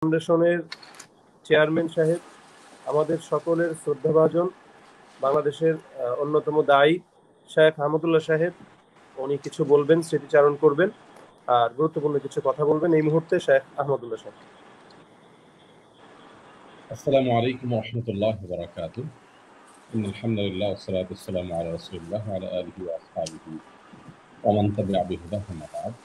ফাউন্ডেশনের চেয়ারম্যান সাহেব, আমাদের সকলের শ্রদ্ধাভাজন বাংলাদেশের অন্যতম দায়ী শেখ আহমদুল্লাহ সাহেব, উনি কিছু বলবেন, স্মৃতিচারণ করবেন আর গুরুত্বপূর্ণ কিছু কথা বলবেন এই মুহূর্তে শেখ আহমদুল্লাহ সাহেব। আসসালামু আলাইকুম ওয়া রাহমাতুল্লাহি ওয়া বারাকাতুহু। ইন্নাল হামদুলিল্লাহ ওয়াস সালাতু ওয়াস-সালামু আলা রাসূলিল্লাহ ওয়া আলা আলিহি ওয়া আসহাবিহি ওয়া মান তাবি'a বিহুদাহু আম্মা বা'দ।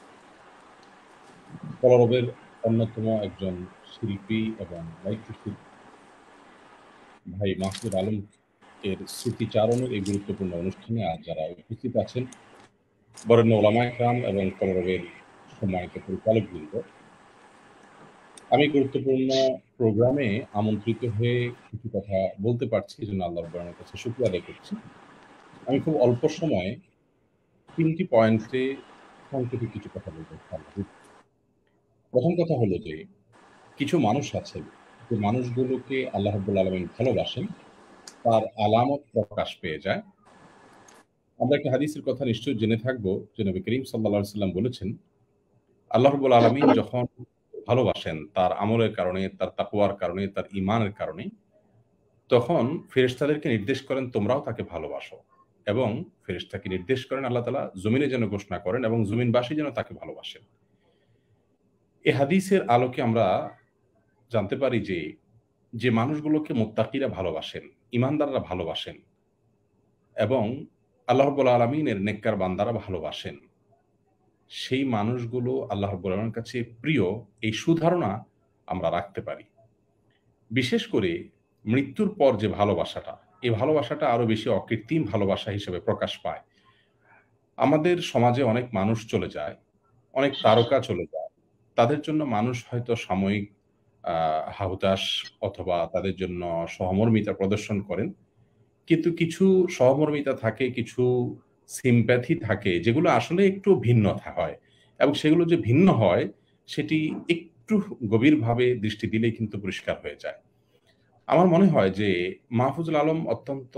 কলরবের অন্যতম একজন শিল্পী এবং দায়িত্বশীল ভাই মাহফুজ আলম এর স্মৃতিচারণের এই গুরুত্বপূর্ণ অনুষ্ঠানে আজ যারা উপস্থিত আছেন, বরেণ্য ওলামায়ে কেরাম এবং কলরবের সম্মানিত পরিচালকবৃন্দ, আমি গুরুত্বপূর্ণ প্রোগ্রামে আমন্ত্রিত হয়ে কিছু কথা বলতে পারছি, এজন্য আল্লাহ রাব্বুল কাছে শুকরিয়া আদায় করছি। আমি খুব অল্প সময়ে ৩টি পয়েন্টে সংক্ষেপে কিছু কথা বলবো। প্রথম কথা হলো যে কিছু মানুষ আছে, যে মানুষগুলোকে আল্লাহ রাব্বুল আলামিন ভালোবাসেন, তার আলামত প্রকাশ পেয়ে যায়। আমরা একটা হাদিসের কথা নিশ্চয়ই জেনে থাকবো যে নবী করিম সাল্লাল্লাহু আলাইহি ওয়াসাল্লাম বলেছেন, আল্লাহ রাব্বুল আলামিন যখন ভালোবাসেন তার আমলের কারণে, তার তাকওয়ার কারণে, তার ঈমানের কারণে, তখন ফেরেশতাদেরকে নির্দেশ করেন তোমরাও তাকে ভালোবাসো, এবং ফেরেশতাকে নির্দেশ করেন আল্লাহ তাআলা জমিনে যেন ঘোষণা করেন এবং জমিনবাসী যেন তাকে ভালোবাসেন। এই হাদিসের আলোকে আমরা জানতে পারি যে, যে মানুষগুলোকে মুত্তাকিরা ভালোবাসেন, ঈমানদাররা ভালোবাসেন এবং আল্লাহ রাব্বুল আলামিনের নেককার বান্দারা ভালোবাসেন, সেই মানুষগুলো আল্লাহ রাব্বুল আলামিনের কাছে প্রিয়, এই সুধারণা আমরা রাখতে পারি। বিশেষ করে মৃত্যুর পর যে ভালোবাসাটা, এই ভালোবাসাটা আরো বেশি অকৃত্রিম ভালোবাসা হিসেবে প্রকাশ পায়। আমাদের সমাজে অনেক মানুষ চলে যায়, অনেক তারকা চলে যায়। তাদের জন্য মানুষ হয়তো সাময়িক হাহুতাশ অথবা তাদের জন্য সহমর্মিতা প্রদর্শন করেন। কিন্তু কিছু সহমর্মিতা থাকে, কিছু সিম্প্যাথি থাকে, যেগুলো আসলে একটু ভিন্ন হয়, এবং সেগুলো যে ভিন্ন হয় সেটি একটু গভীরভাবে দৃষ্টি দিলেই কিন্তু পরিষ্কার হয়ে যায়। আমার মনে হয় যে মাহফুজুল আলম অত্যন্ত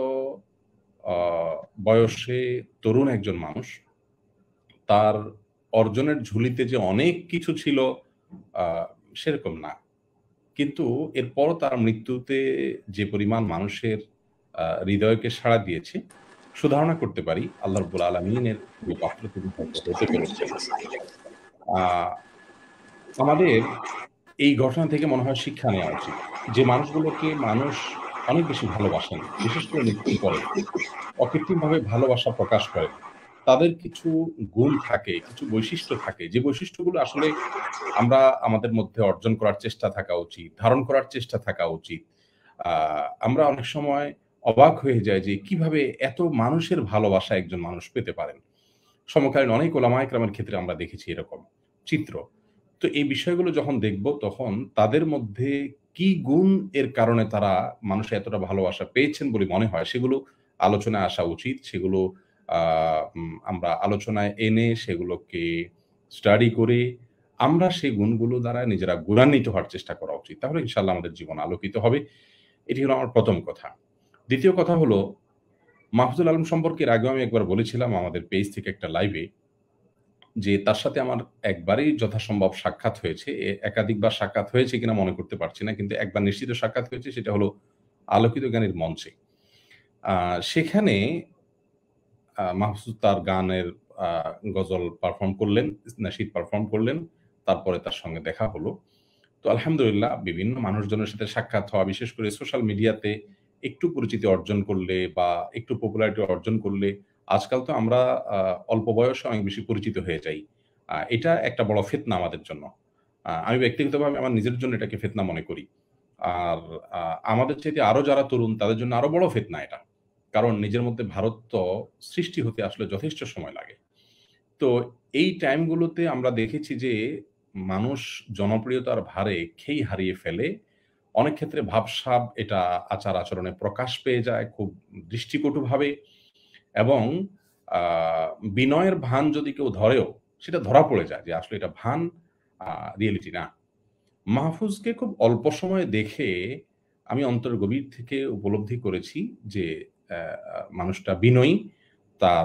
বয়সে তরুণ একজন মানুষ। তার অর্জনের ঝুলিতে যে অনেক কিছু ছিল সেরকম না। কিন্তু এরপরও তার মৃত্যুতে যে পরিমাণ মানুষের হৃদয়কে সাড়া দিয়েছে, সুধারণা করতে পারি আল্লাহ রাব্বুল আলামিনের যে পাত্র তিনি হতে পেরেছেন। আমাদের এই ঘটনা থেকে মনে হয় শিক্ষা নেওয়া উচিত। যে মানুষগুলোকে মানুষ অনেক বেশি ভালোবাসেন, বিশেষ করে মৃত্যুর পরে অকৃত্রিমভাবে ভালোবাসা প্রকাশ করেন, তাদের কিছু গুণ থাকে, কিছু বৈশিষ্ট্য থাকে, যে বৈশিষ্ট্যগুলো আসলে আমরা আমাদের মধ্যে অর্জন করার চেষ্টা থাকা উচিত, ধারণ করার চেষ্টা থাকা উচিত। আমরা অনেক সময় অবাক হয়ে যাই যে কিভাবে এত মানুষের ভালোবাসা একজন মানুষ পেতে পারেন। সমকালীন অনেক ওলামায়ে কেরামের ক্ষেত্রে আমরা দেখেছি এরকম চিত্র। তো এই বিষয়গুলো যখন দেখব, তখন তাদের মধ্যে কি গুণ এর কারণে তারা মানুষের এতটা ভালোবাসা পেয়েছেন বলে মনে হয়, সেগুলো আলোচনায় আসা উচিত। সেগুলো আমরা আলোচনায় এনে সেগুলোকে স্টাডি করে আমরা সেই গুণগুলো দ্বারা নিজেরা গুণান্বিত হওয়ার চেষ্টা করা উচিত। তাহলে ইনশাআল্লাহ আমাদের জীবন আলোকিত হবে। এটি হলো আমার প্রথম কথা। দ্বিতীয় কথা হলো, মাহফুজুল আলম সম্পর্কে এর আগেও আমি একবার বলেছিলাম আমাদের পেজ থেকে একটা লাইভে, যে তার সাথে আমার একবারই যথাসম্ভব সাক্ষাৎ হয়েছে। একাধিকবার সাক্ষাৎ হয়েছে কিনা মনে করতে পারছি না। কিন্তু একবার নিশ্চিত সাক্ষাৎ হয়েছে, সেটা হলো আলোকিত গানের মঞ্চে। সেখানে মাহফুজ তার গানের গজল পারফর্ম করলেন, নাশিদ পারফর্ম করলেন। তারপরে তার সঙ্গে দেখা হলো। তো আলহামদুলিল্লাহ, বিভিন্ন মানুষজনের সাথে সাক্ষাৎ হওয়া, বিশেষ করে সোশ্যাল মিডিয়াতে একটু পরিচিতি অর্জন করলে বা একটু পপুলারিটি অর্জন করলে, আজকাল তো আমরা অল্প বয়সে অনেক বেশি পরিচিত হয়ে যাই। এটা একটা বড় ফিতনা আমাদের জন্য। আমি ব্যক্তিগতভাবে আমার নিজের জন্য এটাকে ফিতনা মনে করি। আর আমাদের চাইতে আরো যারা তরুণ, তাদের জন্য আরো বড় ফিতনা এটা। কারণ নিজের মধ্যে ভারত্ব সৃষ্টি হতে আসলে যথেষ্ট সময় লাগে। তো এই টাইমগুলোতে আমরা দেখেছি যে মানুষ জনপ্রিয়তার ভারে খেই হারিয়ে ফেলে। অনেক ক্ষেত্রে ভাবসাব এটা আচার-আচরণে প্রকাশ পেয়ে যায় খুব দৃষ্টিকটুভাবে, এবং আ বিনয়ের ভান যদি কেউ ধরেও, সেটা ধরা পড়ে যায় যে আসলে এটা ভান, রিয়েলিটি না। মাহফুজকে খুব অল্প সময়ে দেখে আমি অন্তরের গভীর থেকে উপলব্ধি করেছি যে মানুষটা বিনয়ী। তার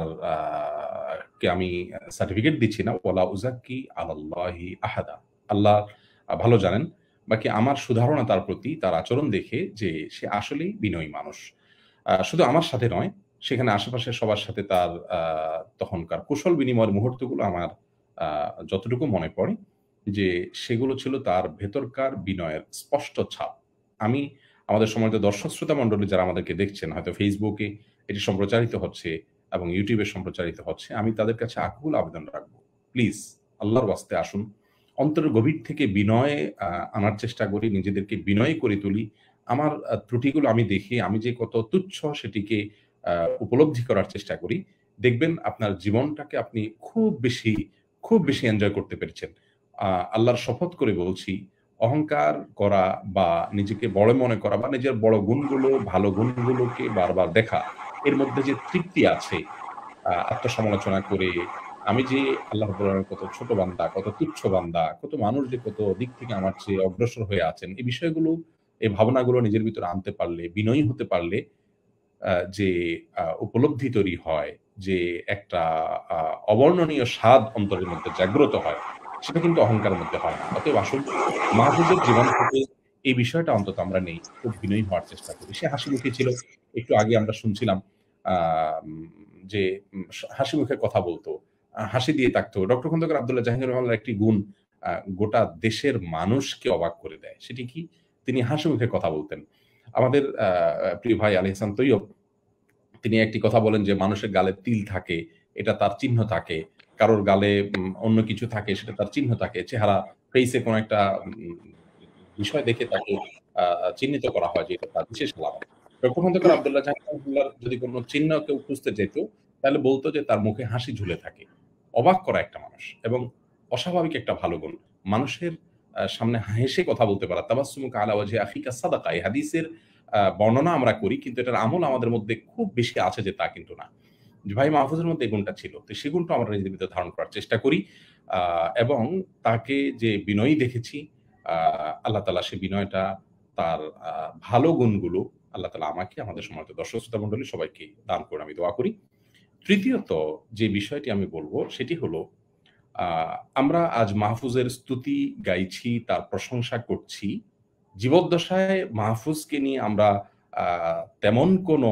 কে আমি সার্টিফিকেট দিচ্ছি না। ওয়ালা উযাক্কি আলাল্লাহি আহাদা। আল্লাহ ভালো জানেন। বাকি আমার সুধারণা তার প্রতি, তার আচরণ দেখে যে সে আসলেই বিনয়ী মানুষ। শুধু আমার সাথে নয়, সেখানে আশেপাশের সবার সাথে তার তখনকার কুশল বিনিময়ের মুহূর্তগুলো আমার আ যতটুকু মনে পড়ে যে সেগুলো ছিল তার ভেতরকার বিনয়ের স্পষ্ট ছাপ। আমি আমাদের সমাজের দর্শক শ্রোতা মণ্ডলী যারা আমাদেরকে দেখছেন, হয়তো Facebook এ এটি সম্প্রচারিত হচ্ছে এবং YouTube এ সম্প্রচারিত হচ্ছে। আমি তাদের কাছে আকুল আবেদন রাখবো। প্লিজ আল্লাহর ওয়াস্তে আসুন। অন্তরের গভীর থেকে বিনয় আনার চেষ্টা করি, নিজেদেরকে বিনয়ী করে তুলি। আমার ত্রুটিগুলো আমি দেখি, আমি যে কত তুচ্ছ সেটিকে আ উপলব্ধি করার চেষ্টা করি। দেখবেন আপনার জীবনটাকে আপনি খুব বেশি এনজয় করতে পেরেছেন। আ আল্লাহর শপথ করে বলছি, অহংকার করা বা নিজেকে বড় মনে করা বা নিজের বড় গুণগুলো, ভালো গুণগুলোকে বারবার দেখা, এর মধ্যে যে তৃপ্তি আছে, আত্মসমালোচনা করে আমি যে আল্লাহ রাব্বুল আলামিনের কত ছোট বান্দা, কত তুচ্ছ বান্দা, কত মানুষ যে কত দিক থেকে আমার চেয়ে অগ্রসর হয়ে আছেন। এই বিষয়গুলো, এই ভাবনাগুলো নিজের ভিতরে আনতে পারলে, বিনয়ী হতে পারলে যে উপলব্ধি তৈরি হয়, যে একটা আ অবর্ণনীয় স্বাদ অন্তরের মধ্যে জাগ্রত হয়, সেটা কিন্তু অহংকারের মধ্যে হয় না। অতএব আসুন মাহফুজের জীবন থেকে এই বিষয়টা অন্তত আমরা নেই। খুব বিনয়ী হওয়ার চেষ্টা করি। সে হাসিমুখী ছিল। একটু আগে আমরা শুনছিলাম আম যে হাসি মুখে কথা বলত। হাসি দিয়ে তাকতো। ডক্টর খন্দকার আব্দুল্লাহ জাহাঙ্গীর রহমানের একটি গুণ গোটা দেশের মানুষকে অবাক করে দেয়। সেটি কি? তিনি হাসি মুখে কথা বলতেন। আমাদের প্রিয় ভাই আলী হাসান তৈয়ব, তিনি একটি কথা বলেন যে, "মানুষের গালে তিল থাকে, এটা তার চিহ্ন থাকে। কারোর গালে অন্য কিছু থাকে, সেটা তার চিহ্ন থাকে। চেহারা, ফেইসে কোনো একটা উম বিষয় দেখে তাকে আ চিহ্নিত করা হয় যে, এটা তার বিশেষ আলামত।" ডক্টর খন্দকার আব্দুল্লাহ জাহাঙ্গীর রহমাতুল্লাহর যদি কোনো চিহ্ন কেউ খুঁজতে যেত, তাহলে বলত যে, তার মুখে হাসি ঝুলে থাকে। অবাক করা একটা মানুষ এবং অস্বাভাবিক একটা ভালো গুণ। মানুষের সামনে হেসে কথা বলতে পারা। "তাবাসসুমুকা আলা ওয়াজহি আখিকা সাদাকা" এই হাদিসের বর্ণনা আমরা করি, কিন্তু এটার আমল আমাদের মধ্যে খুব বেশি আছে যে তা কিন্তু না। যে ভাই মাহফুজের মধ্যে এই গুণটা ছিল। তো সেই গুণটা আমরা নিজেদের ভিতরে ধারণ করার চেষ্টা করি। আ এবং তাকে যে বিনয়ী দেখেছি, আ আল্লাহ তাআলা সেই বিনয়টা, তার আ ভালো গুণগুলো আল্লাহ তাআলা আমাকে, আমাদের সমাজের দর্শক শ্রোতা মণ্ডলী সবাইকে দান করুন, আমি দোয়া করি। তৃতীয়ত যে বিষয়টি আমি বলব সেটি হলো, আ আমরা আজ মাহফুজের স্তুতি গাইছি, তার প্রশংসা করছি। জীবদ্দশায় মাহফুজকে নিয়ে আমরা আ তেমন কোনো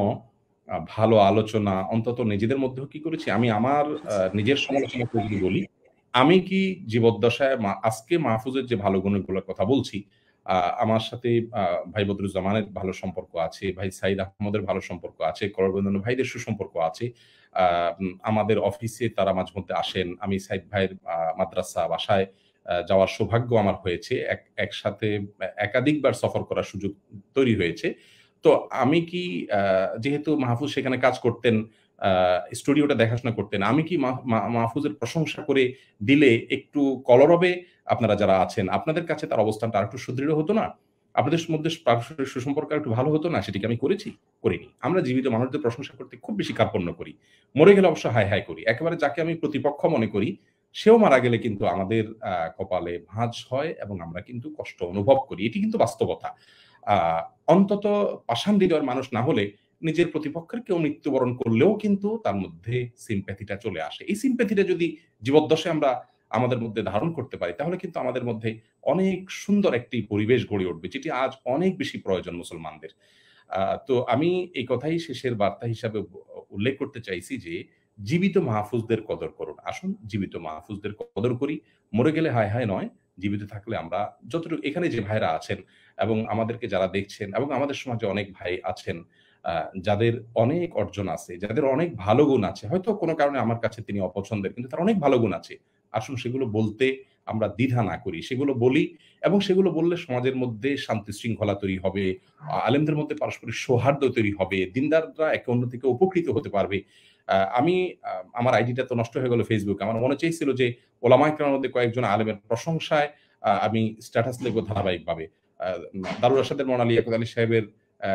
ভালো আলোচনা অন্তত নিজেদের মধ্যেও কি করেছি? আমি আমার নিজের সমালোচনা করে যদি বলি, আমি কি জীবদ্দশায় আজকে মাহফুজের যে ভালো গুণগুলোর কথা বলছি, আ আমার সাথে আ ভাই বদরুজ্জামানের ভালো সম্পর্ক আছে, ভাই সাইদ আহমদের ভালো সম্পর্ক আছে, করবন্দন ভাইদের সুসম্পর্ক আছে। আ আমাদের অফিসে তারা মাঝেমধ্যে আসেন। আমি সাইদ ভাইয়ের মাদ্রাসা, বাসায় যাওয়ার সৌভাগ্য আমার হয়েছে। একসাথে একাধিকবার সফর করার সুযোগ তৈরি হয়েছে। তো আমি কি আ যেহেতু মাহফুজ সেখানে কাজ করতেন, আ স্টুডিওটা দেখাশোনা করতেন। আমি কি মাহফুজের প্রশংসা করে দিলে একটু কলরবে আপনারা যারা আছেন, আপনাদের কাছে তার অবস্থানটা আরেকটু সুদৃঢ় হতো না? আপনাদের মধ্যে পারস্পরিক সুসম্পর্ক আরেকটু ভালো হতো না? সেটি কি আমি করেছি? করিনি। আমরা জীবিত মানুষদের প্রশংসা করতে খুব বেশি কার্পণ্য করি। মরে গেলে অবশ্য হায়, হায় করি। একেবারে যাকে আমি প্রতিপক্ষ মনে করি, সেও মারা গেলে কিন্তু আমাদের কপালে ভাঁজ হয় এবং আমরা কিন্তু কষ্ট অনুভব করি। এটি কিন্তু বাস্তবতা। আ অন্তত পাষাণ হৃদয়ের মানুষ না হলে নিজের প্রতিপক্ষের কেউ মৃত্যুবরণ করলেও কিন্তু তার মধ্যে sympathy টা চলে আসে। এই sympathy টা যদি জীবদ্দশায় আমরা আমাদের মধ্যে ধারণ করতে পারি, তাহলে কিন্তু আমাদের মধ্যে অনেক সুন্দর একটি পরিবেশ গড়ে উঠবে, যেটি আজ অনেক বেশি প্রয়োজন মুসলমানদের। আ তো আমি এই কথাই শেষের বার্তা হিসাবে উল্লেখ করতে চাইছি যে, জীবিত মাহফুজদের কদর করুন। আসুন জীবিত মাহফুজদের কদর করি। মরে গেলে হায়, হায় নয়। জীবিত থাকলে আমরা যতটুকু, এখানে যে ভাইরা আছেন এবং আমাদেরকে যারা দেখছেন এবং আমাদের সমাজে অনেক ভাই আছেন, আ যাদের অনেক অর্জন আছে, যাদের অনেক ভালো গুণ আছে। হয়তো কোনো কারণে আমার কাছে তিনি অপছন্দের, কিন্তু তার অনেক ভালো গুণ আছে। আসুন সেগুলো বলতে আমরা দ্বিধা না করি। সেগুলো বলি এবং সেগুলো বললে সমাজের মধ্যে শান্তি শৃঙ্খলা তৈরি হবে। আলেমদের মধ্যে পারস্পরিক সৌহার্দ্য তৈরি হবে। দিনদাররা একে অন্য থেকে উপকৃত হতে পারবে। আমি আমার আইডিটা তো নষ্ট হয়ে গেল Facebook। আমার মনে চেয়েছিল যে ওলামায়ে কেরামের মধ্যে কয়েকজন আলেমের প্রশংসায় আমি স্ট্যাটাস লিখব ধারাবাহিকভাবে। আ দারুল আরশাদের মৌলানা লিয়াকত আলী সাহেবের আ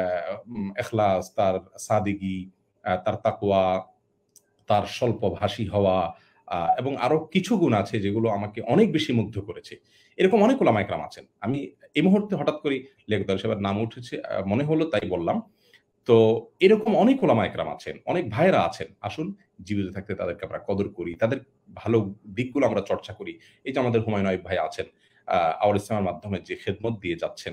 এখলাস, তার সাদিগি, তার তাকওয়া, তার স্বল্পভাষী হওয়া, এবং আরো কিছু গুণ আছে যেগুলো আমাকে অনেক বেশি মুগ্ধ করেছে। এরকম অনেক ওলামায়ে কেরাম আছেন। আমি এই মুহূর্তে হঠাৎ করেই লিয়াকত আলী সাহেবের নাম উঠেছে, মনে হলো তাই বললাম। তো এরকম অনেক ওলামায়ে কেরাম আছেন, অনেক ভাইয়েরা আছেন। আসুন জীবিত থাকতে তাদেরকে আমরা কদর করি। তাদের ভালো দিকগুলো আমরা চর্চা করি। এই যে আমাদের হুমায়ূন আইয়ুব ভাই আছেন। আওয়াল ইসলামের মাধ্যমে যে খেদমত দিয়ে যাচ্ছেন,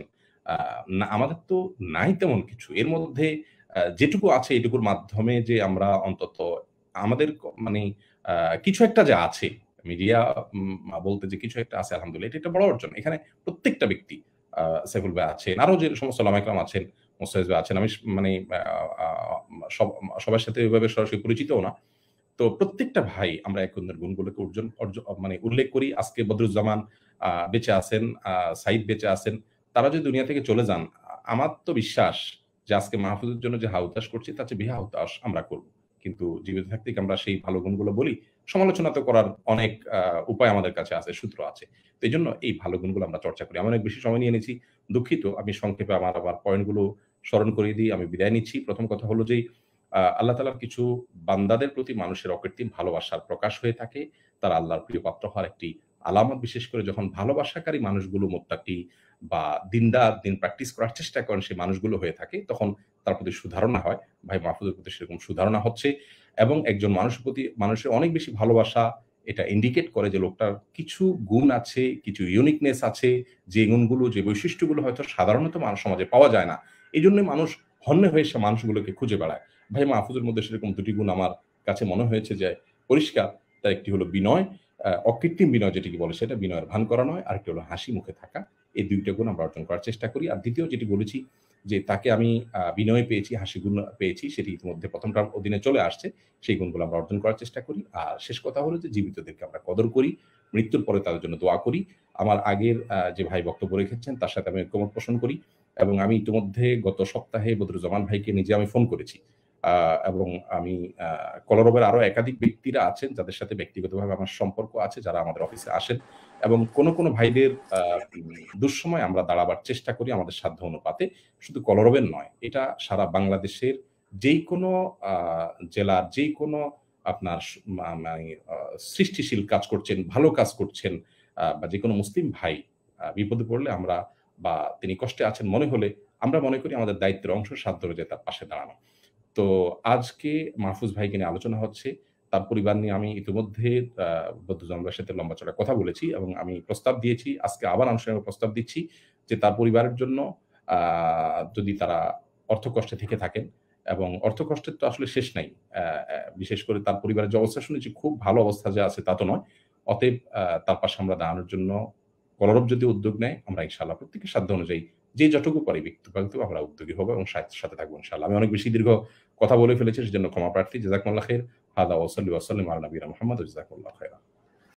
আমাদের তো নাই তেমন কিছু। এর মধ্যে যেটুকু আছে এটুকুর মাধ্যমে যে আমরা অন্তত আমাদের মানে আ কিছু একটা যে আছে, মিডিয়া বলতে যে কিছু একটা আছে আলহামদুলিল্লাহ, এটা একটা বড় অর্জন। এখানে প্রত্যেকটা ব্যক্তি, সাইফুল ভাই আছেন, আরো যে সমস্ত ওলামা ইকরাম আছেন, মোস্তাফিজ ভাই আছেন, আমি মানে আ আ সব সবার সাথে ওইভাবে সরাসরি পরিচিতও না। তো প্রত্যেকটা ভাই আমরা এক অন্যের গুণগুলোকে মানে উল্লেখ করি। আজকে বদরুজ্জামান বেঁচে আছেন, সাঈদ বেঁচে আছেন। তারা যদি দুনিয়া থেকে চলে যান, আমার তো বিশ্বাস যে আজকে মাহফুজের জন্য যে হা-হুতাশ করছি তার চেয়ে বেহা হুতাশ আমরা করব। কিন্তু জীবিত থাকতে কি আমরা সেই ভালো গুণগুলো বলি? সমালোচনা তো করার অনেক উপায় আমাদের কাছে আছে, সূত্র আছে। তো এজন্য এই ভালো গুণগুলো আমরা চর্চা করি। আমি অনেক বেশি সময় নিয়ে নিয়েছি। দুঃখিত। আমি সংক্ষেপে আমার পয়েন্টগুলো স্মরণ করিয়ে দিয়ে আমি বিদায় নিচ্ছি। ১ম কথা হলো যে আল্লাহ তাআলার কিছু বান্দাদের প্রতি মানুষের অকৃত্রিম ভালোবাসার প্রকাশ হয়ে থাকে। তারা আল্লাহর প্রিয় পাত্র হওয়ার একটি আলামত। বিশেষ করে যখন ভালোবাসাকারী মানুষগুলো মুত্তাকি বা দিনদার, দিন প্র্যাকটিস করার চেষ্টা করেন সেই মানুষগুলো হয়ে থাকে, তখন তার প্রতি সুধারণা হয়। ভাই মাহফুজের প্রতি সেরকম সুধারণা হচ্ছে এবং একজন মানুষের প্রতি মানুষের অনেক বেশি ভালোবাসা এটা ইন্ডিকেট করে যে লোকটার কিছু গুণ আছে, কিছু ইউনিকনেস আছে, যে গুণগুলো, যে বৈশিষ্ট্যগুলো হয়তো সাধারণত মানব সমাজে পাওয়া যায় না। এজন্যই মানুষ হন্যে হয়ে সে মানুষগুলোকে খুঁজে বেড়ায়। ভাই মাহফুজের মধ্যে সেরকম ২ টি গুণ আমার কাছে মনে হয়েছে যে পরিষ্কার। তার একটি হলো বিনয়, অকৃত্রিম বিনয় যেটিকে বলে সেটা, বিনয়ের ভান করা নয়। আরেকটি হলো হাসি মুখে থাকা। এই ২ টা গুণ আমরা অর্জন করার চেষ্টা করি। আর ২য় যেটি বলেছি যে তাকে আমি বিনয় পেয়েছি, হাসি গুণ পেয়েছি, সেটি ইতিমধ্যে ১ম টার অধীনে চলে আসছে। সেই গুণগুলো আমরা অর্জন করার চেষ্টা করি। আর শেষ কথা হলো যে জীবিতদেরকে আমরা কদর করি। মৃত্যুর পরে তাদের জন্য দোয়া করি। আমার আগের যে ভাই বক্তব্য রেখেছেন তার সাথে আমি ঐকমত্য পোষণ করি এবং আমি ইতিমধ্যে গত সপ্তাহে বদরুজ্জামান ভাইকে নিজে আমি ফোন করেছি। আ এবং আমি আ কলরবের আরো একাধিক ব্যক্তিরা আছেন যাদের সাথে ব্যক্তিগতভাবে আমার সম্পর্ক আছে, যারা আমাদের অফিসে আসেন এবং কোন ভাইদের দুঃসময়ে আমরা দাঁড়াবার চেষ্টা করি আমাদের সাধ্য অনুপাতে। শুধু কলরবের নয়, এটা সারা বাংলাদেশের যেইকোনো আ জেলার যেইকোনো আপনার মানে সৃষ্টিশীল কাজ করছেন, ভালো কাজ করছেন, বা যেকোনো মুসলিম ভাই বিপদে পড়লে আমরা বা তিনি কষ্টে আছেন মনে হলে আমরা মনে করি আমাদের দায়িত্বের অংশ সাধ্য অনুযায়ী তার পাশে দাঁড়ানো। তো আজকে মাহফুজ ভাইকে নিয়ে আলোচনা হচ্ছে। তার পরিবার নিয়ে আমি ইতিমধ্যে আ বদরুজ্জামান ভাইয়ের সাথে লম্বা চড়া কথা বলেছি এবং আমি প্রস্তাব দিয়েছি। আজকে আবার আনুষ্ঠানিক প্রস্তাব দিচ্ছি যে তার পরিবারের জন্য আ যদি তারা অর্থকষ্টে থেকে থাকেন এবং অর্থকষ্টের তো আসলে শেষ নাই। বিশেষ করে তার পরিবারের যে অবস্থা শুনেছি খুব ভালো অবস্থা যে আছে তা তো নয়। অতএব তার পাশে আমরা দাঁড়ানোর জন্য কলরব যদি উদ্যোগ নেয় আমরা ইনশাআল্লাহ প্রত্যেকের সাধ্য অনুযায়ী যে যতটুকু পারি ব্যক্তিগত আমরা উদ্যোগী হব এবং সাথে থাকবো ইনশাআল্লাহ। আমি অনেক বেশি দীর্ঘ কথা বলে ফেলেছি সেজন্য ক্ষমা প্রার্থী। জাযাকুমুল্লাহ খাইর। হাদা ওয়া সাল্লি ওয়া সাল্লিম আলা নবিয়িনা মুহাম্মদ ওয়া জাযাকুমুল্লাহ খাইরান।